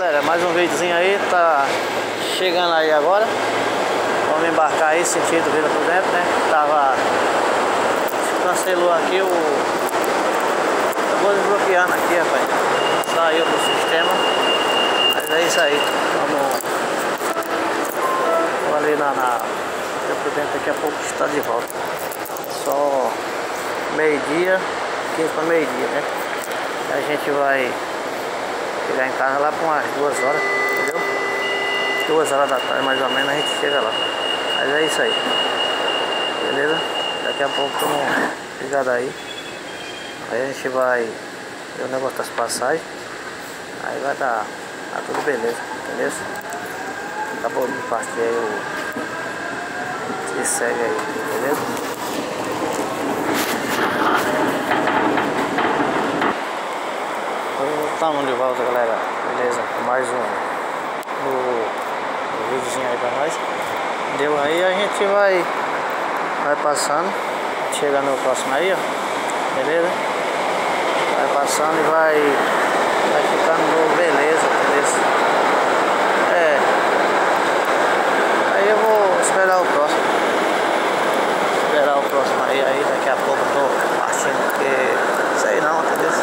Galera, mais um videozinho aí, tá chegando aí agora. Vamos embarcar aí, sentido Vila Prudente, né? Cancelou aqui o... Eu vou desbloqueando aqui, rapaz. Saiu do sistema. Mas é isso aí. Vamos ali na Vila Prudente, daqui a pouco está de volta. Só meio-dia, 15 para meio-dia, né? A gente vai chegar em casa lá por umas 2 horas, entendeu? 2 horas da tarde mais ou menos a gente chega lá. Mas é isso aí, beleza? Daqui a pouco estamos ligados aí. Aí a gente vai ver o negócio das passagens. Aí vai dar tudo beleza, beleza? Acabou de partir aí o... Se segue aí, beleza? Estamos de volta, galera, beleza? Mais um videozinho aí pra nós. Deu aí, a gente vai passando, chega no próximo aí, ó, beleza? Vai passando e vai ficando beleza, beleza? Aí eu vou esperar o próximo. Aí daqui a pouco eu tô partindo, porque sei não, entendeu?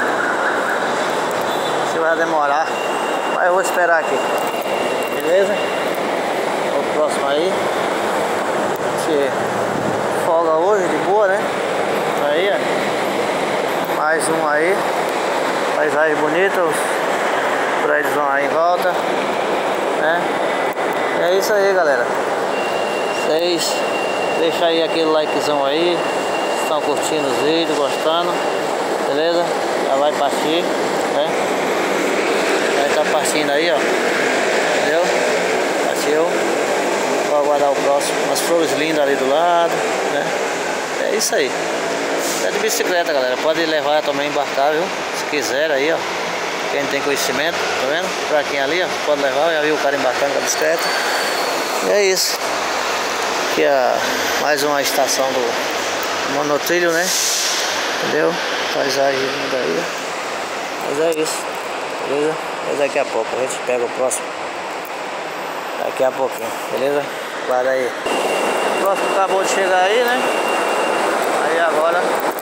Vai demorar, mas eu vou esperar aqui, beleza? O próximo aí, a gente folga hoje de boa, né? Aí, ó, mais um aí, paisagem bonita, os prédios vão aí em volta, né? É isso aí, galera. Vocês deixam aí aquele likezão aí, estão curtindo os vídeos, gostando, beleza? Já vai partir, né? Tá partindo aí, ó, entendeu? Partiu. Vou aguardar o próximo. Umas flores lindas ali do lado, né? É isso aí. É de bicicleta, galera. Pode levar também, embarcar, viu? Se quiser aí, ó. Quem tem conhecimento, tá vendo? Pra quem ali, ó, pode levar. Já viu o cara embarcando com a bicicleta. E é isso. Aqui é mais uma estação do monotrilho, né? Entendeu? Paisagem linda aí, ó. Mas é isso. Beleza? Mas daqui a pouco a gente pega o próximo. Daqui a pouquinho, beleza? Guarda aí. O próximo acabou de chegar aí, né? Aí agora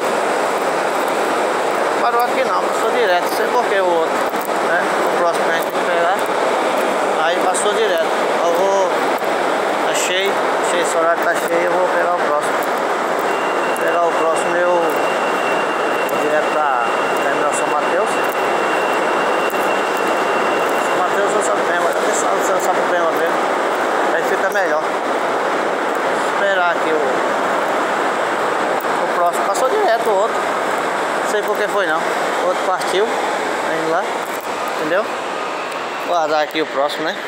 parou aqui não, passou direto. Não sei por que o outro, né? O próximo que a gente tem que pegar. Aí passou direto. Eu vou... Tá cheio, esse horário tá cheio, eu vou pegar o próximo. Pegar o próximo eu vou direto pra terminar São Mateus. Sapopema mesmo, aí fica melhor. Esperar aqui o próximo. Passou direto o outro, não sei por que foi não. O outro partiu, tá indo lá, entendeu? Guardar aqui o próximo, né?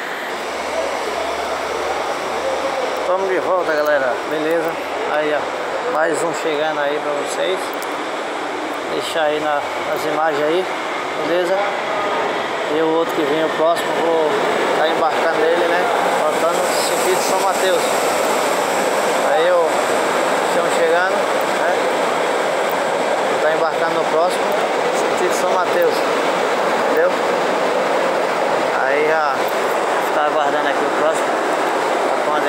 Vamos de volta, galera, beleza? Aí ó, mais um chegando aí pra vocês. Deixar aí nas imagens aí, beleza? E o outro que vem, o próximo, vou estar embarcando ele, né? Voltando no sentido de São Mateus. Aí estamos chegando, né? Vou estar embarcando no próximo, sentido de São Mateus. Entendeu? Aí já está aguardando aqui o próximo. Pra quando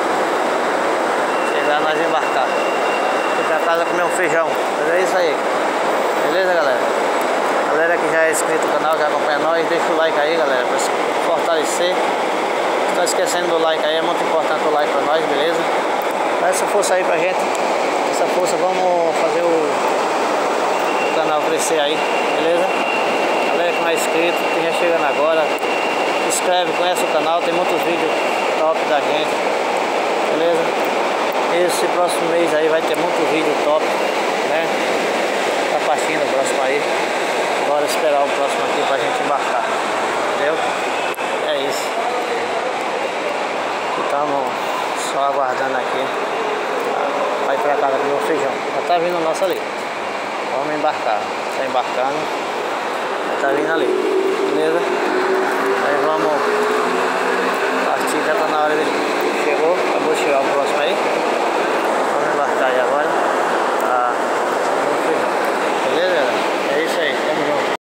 chegar nós embarcar. Fui pra casa comer um feijão. Mas é isso aí. Beleza, galera? Galera que já é inscrito no canal, já acompanha nós, deixa o like aí, galera, para se fortalecer. Não está esquecendo do like aí, é muito importante o like para nós, beleza? Dá essa força aí pra gente, essa força, vamos fazer o canal crescer aí, beleza? Galera que não é inscrito, quem já chegando agora, se inscreve, conhece o canal, tem muitos vídeos top da gente, beleza? Esse próximo mês aí vai ter muito vídeo top, né? Tá partindo o próximo aí. Agora esperar o próximo aqui pra gente embarcar, entendeu? É isso. Estamos só aguardando aqui. Vai pra casa comer um feijão. Já tá vindo o nosso ali. Vamos embarcar. Tá embarcando. Já tá vindo ali. Beleza? Aí vamos partir, já tá na hora de... Chegou, acabou de chegar o próximo aí. Vamos embarcar aí agora. Tá.